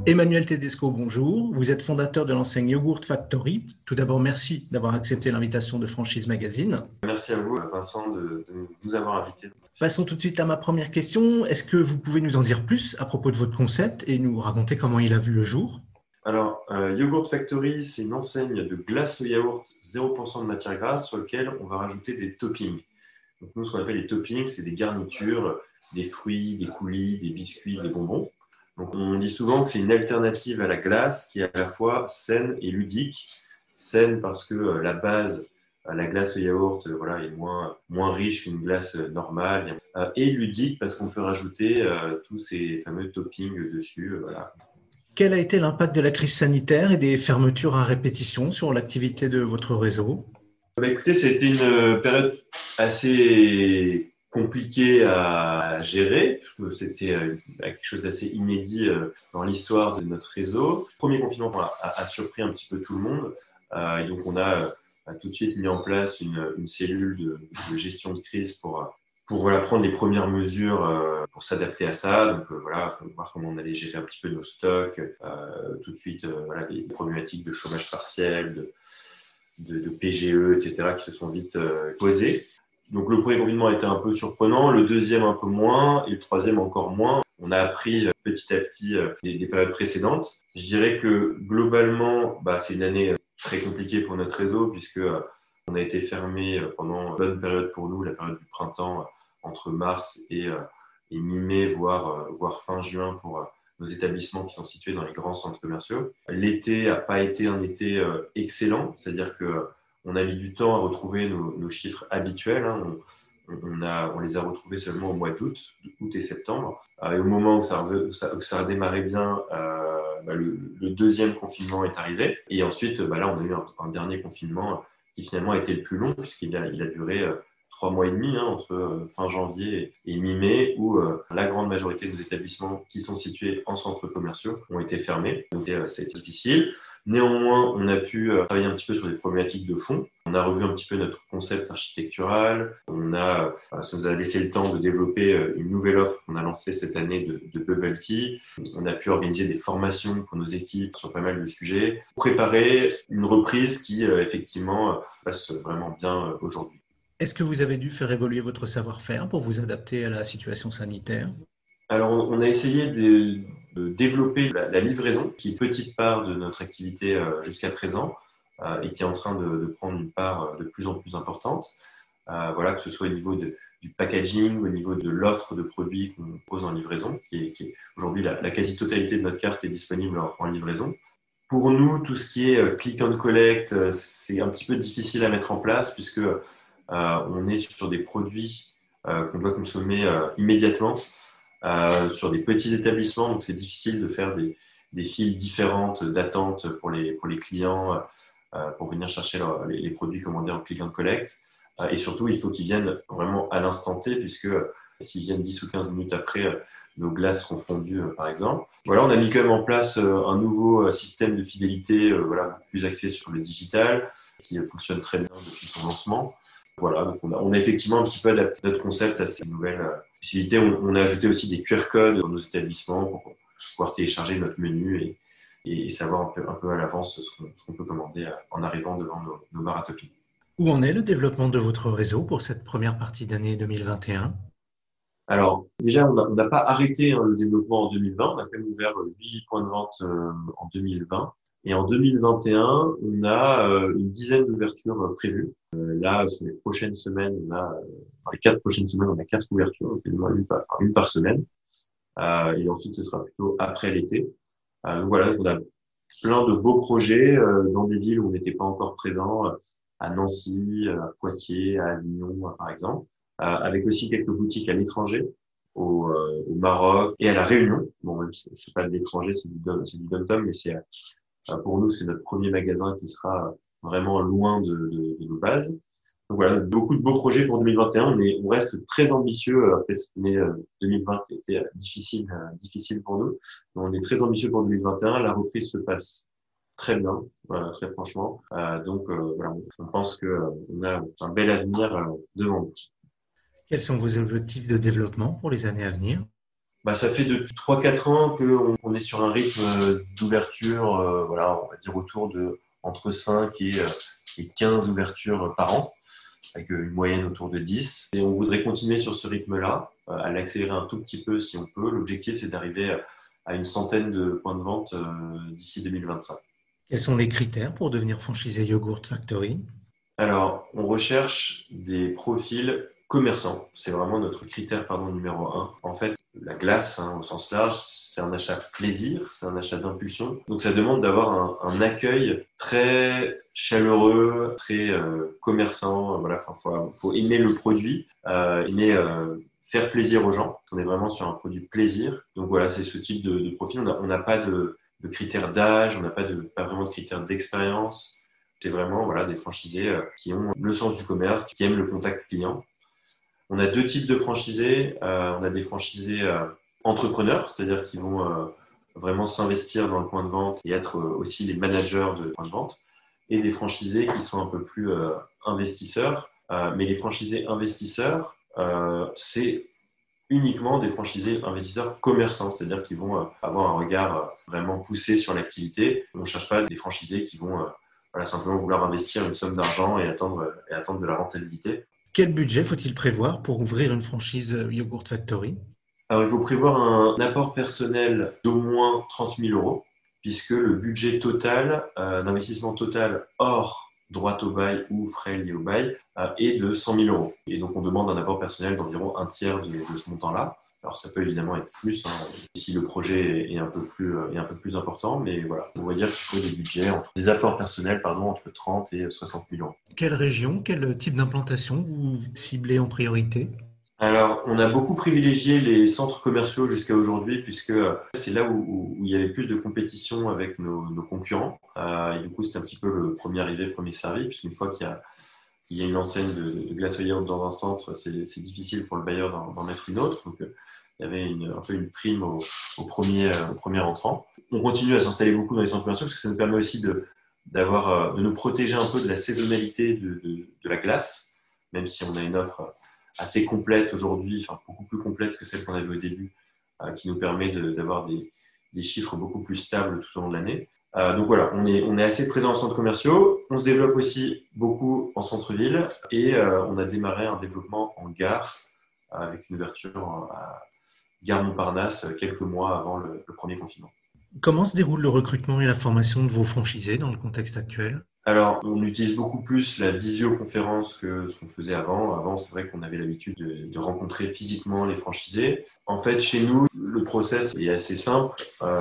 Emmanuel Tedesco, bonjour. Vous êtes fondateur de l'enseigne Yogurt Factory. Tout d'abord, merci d'avoir accepté l'invitation de Franchise Magazine. Merci à vous, Vincent, de nous avoir invités. Passons tout de suite à ma première question. Est-ce que vous pouvez nous en dire plus à propos de votre concept et nous raconter comment il a vu le jour? Alors, Yogurt Factory, c'est une enseigne de glace au yaourt 0% de matière grasse sur lequel on va rajouter des toppings. Donc, nous, ce qu'on appelle les toppings, c'est des garnitures, des fruits, des coulis, des biscuits, des bonbons. Donc, on dit souvent que c'est une alternative à la glace qui est à la fois saine et ludique. Saine parce que la base, la glace au yaourt, est moins riche qu'une glace normale. Et ludique parce qu'on peut rajouter tous ces fameux toppings dessus. Voilà. Quel a été l'impact de la crise sanitaire et des fermetures à répétition sur l'activité de votre réseau? Écoutez, c'était une période assez compliquée à gérer, parce que c'était quelque chose d'assez inédit dans l'histoire de notre réseau. Le premier confinement a surpris un petit peu tout le monde. Et donc, on a tout de suite mis en place une cellule de gestion de crise pour prendre les premières mesures pour s'adapter à ça. Donc, voir comment on allait gérer un petit peu nos stocks. Tout de suite, les problématiques de chômage partiel, de PGE, etc., qui se sont vite posées. Donc, le premier confinement a été un peu surprenant, le deuxième un peu moins, et le troisième encore moins. On a appris petit à petit des périodes précédentes. Je dirais que globalement, c'est une année très compliquée pour notre réseau, puisque on a été fermé pendant une bonne période pour nous, la période du printemps, entre mars et mi-mai, voire fin juin pour nos établissements qui sont situés dans les grands centres commerciaux. L'été n'a pas été un été excellent, c'est-à-dire qu'on a mis du temps à retrouver nos chiffres habituels. On les a retrouvés seulement au mois d'août et septembre. Et au moment où ça a démarré bien, le deuxième confinement est arrivé. Et ensuite, là, on a eu un dernier confinement qui finalement a été le plus long, puisqu'il a duré 3 mois et demi, entre fin janvier et mi-mai, où la grande majorité des établissements qui sont situés en centres commerciaux ont été fermés. Donc, ça a été difficile. Néanmoins, on a pu travailler un petit peu sur des problématiques de fond. On a revu un petit peu notre concept architectural. Ça nous a laissé le temps de développer une nouvelle offre qu'on a lancée cette année de Bubble Tea. On a pu organiser des formations pour nos équipes sur pas mal de sujets, préparer une reprise qui, effectivement, passe vraiment bien aujourd'hui. Est-ce que vous avez dû faire évoluer votre savoir-faire pour vous adapter à la situation sanitaire? Alors, on a essayé de développer la livraison, qui est une petite part de notre activité jusqu'à présent et qui est en train de prendre une part de plus en plus importante. Que ce soit au niveau du packaging, au niveau de l'offre de produits qu'on pose en livraison, qui est aujourd'hui la quasi-totalité de notre carte est disponible en livraison. Pour nous, tout ce qui est click and collect, c'est un petit peu difficile à mettre en place puisque on est sur des produits qu'on doit consommer immédiatement sur des petits établissements, donc c'est difficile de faire des files différentes d'attente pour les clients pour venir chercher les produits commandés en click and collect. Et surtout, il faut qu'ils viennent vraiment à l'instant T, puisque s'ils viennent 10 ou 15 minutes après, nos glaces seront fondues, par exemple. Voilà, on a mis quand même en place un nouveau système de fidélité, plus axé sur le digital, qui fonctionne très bien depuis son lancement. Voilà, donc on a effectivement un petit peu adapté notre concept à ces nouvelles possibilités. On a ajouté aussi des QR codes dans nos établissements pour pouvoir télécharger notre menu et savoir un peu à l'avance ce qu'on peut commander en arrivant devant nos bars à topping. Où en est le développement de votre réseau pour cette première partie d'année 2021? Alors, déjà, on n'a pas arrêté le développement en 2020. On a quand même ouvert 8 points de vente en 2020. Et en 2021, on a une dizaine d'ouvertures prévues. Là, sur les prochaines semaines, dans les 4 prochaines semaines, on a 4 ouvertures, donc une par semaine. Et ensuite, ce sera plutôt après l'été. Donc on a plein de beaux projets dans des villes où on n'était pas encore présent, à Nancy, à Poitiers, à Avignon, par exemple, avec aussi quelques boutiques à l'étranger, au Maroc et à La Réunion. Bon, même si c'est pas de l'étranger, c'est du dom-tom, mais pour nous, c'est notre premier magasin qui sera vraiment loin de nos bases. Donc voilà, beaucoup de beaux projets pour 2021, mais on reste très ambitieux après cette année 2020 qui a été difficile pour nous. Mais on est très ambitieux pour 2021. La reprise se passe très bien, très franchement. On pense on a un bel avenir devant nous. Quels sont vos objectifs de développement pour les années à venir? Ça fait depuis 3-4 ans qu'on est sur un rythme d'ouverture, voilà, on va dire autour de entre 5 et 15 ouvertures par an, avec une moyenne autour de 10. Et on voudrait continuer sur ce rythme-là, à l'accélérer un tout petit peu si on peut. L'objectif, c'est d'arriver à une centaine de points de vente d'ici 2025. Quels sont les critères pour devenir franchisé Yogurt Factory? Alors, on recherche des profils commerçants. C'est vraiment notre critère numéro un. En fait, la glace, au sens large, c'est un achat plaisir, c'est un achat d'impulsion. Donc, ça demande d'avoir un accueil très chaleureux, très commerçant. Voilà, faut aimer le produit, aimer faire plaisir aux gens. On est vraiment sur un produit plaisir. Donc voilà, c'est ce type de profil. On n'a pas de critères d'âge, on n'a pas vraiment de critères d'expérience. C'est vraiment voilà, des franchisés qui ont le sens du commerce, qui aiment le contact client. On a deux types de franchisés. On a des franchisés entrepreneurs, c'est-à-dire qui vont vraiment s'investir dans le point de vente et être aussi les managers de point de vente. Et des franchisés qui sont un peu plus investisseurs. Mais les franchisés investisseurs, c'est uniquement des franchisés investisseurs commerçants, c'est-à-dire qu'ils vont avoir un regard vraiment poussé sur l'activité. On ne cherche pas des franchisés qui vont simplement vouloir investir une somme d'argent et attendre de la rentabilité. Quel budget faut-il prévoir pour ouvrir une franchise Yogurt Factory? Alors, il faut prévoir un apport personnel d'au moins 30 000 euros, puisque le budget total, d'investissement total hors droit au bail ou frais liés au bail, est de 100 000 euros. Et donc, on demande un apport personnel d'environ un tiers de ce montant-là. Alors, ça peut évidemment être plus si le projet est un peu plus important, mais voilà, on va dire qu'il faut des apports personnels entre 30 et 60 000 euros. Quelle région, quel type d'implantation vous ciblez en priorité? Alors, on a beaucoup privilégié les centres commerciaux jusqu'à aujourd'hui, puisque c'est là où il y avait plus de compétition avec nos concurrents. Et du coup, c'est un petit peu le premier arrivé, premier servi, puisqu'une fois qu'il y a une enseigne de glace au yaourt dans un centre, c'est difficile pour le bailleur d'en mettre une autre. Donc, il y avait un peu une prime au premier entrant. On continue à s'installer beaucoup dans les centres commerciaux, parce que ça nous permet aussi de nous protéger un peu de la saisonnalité de la glace, même si on a une offre assez complète aujourd'hui, beaucoup plus complète que celle qu'on avait au début, qui nous permet d'avoir des chiffres beaucoup plus stables tout au long de l'année. Donc voilà, on est assez présent en centres commerciaux. On se développe aussi beaucoup en centre-ville et on a démarré un développement en gare avec une ouverture à Gare Montparnasse quelques mois avant le premier confinement. Comment se déroule le recrutement et la formation de vos franchisés dans le contexte actuel? Alors, on utilise beaucoup plus la visioconférence que ce qu'on faisait avant. Avant, c'est vrai qu'on avait l'habitude de rencontrer physiquement les franchisés. En fait, chez nous, le process est assez simple.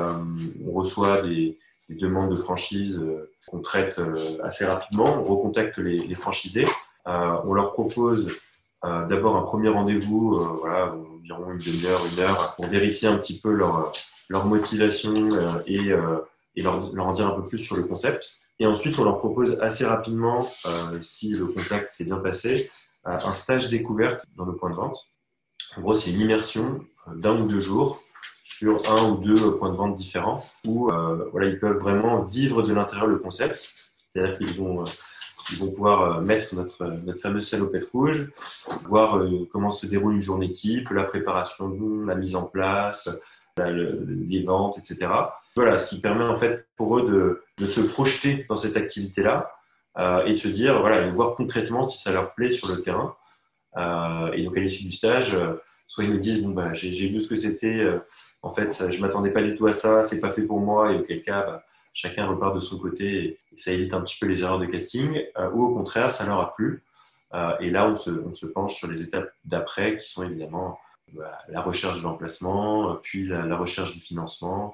On reçoit des demandes de franchise qu'on traite assez rapidement. On recontacte les franchisés. On leur propose d'abord un premier rendez-vous, environ une demi-heure, une heure, pour vérifier un petit peu leur motivation et leur en dire un peu plus sur le concept. Et ensuite, on leur propose assez rapidement, si le contact s'est bien passé, un stage découverte dans le point de vente. En gros, c'est une immersion d'1 ou 2 jours sur 1 ou 2 points de vente différents où ils peuvent vraiment vivre de l'intérieur le concept. C'est-à-dire qu'ils vont pouvoir mettre notre fameuse salopette rouge, voir comment se déroule une journée type, la préparation, la mise en place, les ventes, etc. Voilà, ce qui permet en fait pour eux de se projeter dans cette activité-là et de se dire, et de voir concrètement si ça leur plaît sur le terrain. Et donc à l'issue du stage, soit ils nous disent, j'ai vu ce que c'était, en fait, je m'attendais pas du tout à ça, c'est pas fait pour moi, et auquel cas, chacun repart de son côté et ça évite un petit peu les erreurs de casting, ou au contraire, ça leur a plu. Et là, on se penche sur les étapes d'après qui sont évidemment la recherche de l'emplacement, puis la recherche du financement,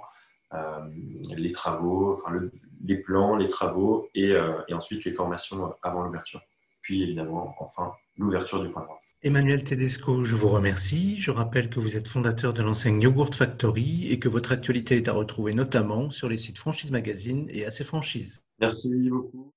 les travaux, les plans, les travaux et ensuite les formations avant l'ouverture. Puis évidemment, enfin, l'ouverture du point de vente. Emmanuel Tedesco, je vous remercie. Je rappelle que vous êtes fondateur de l'enseigne Yogurt Factory et que votre actualité est à retrouver notamment sur les sites Franchise Magazine et AC Franchise. Merci beaucoup.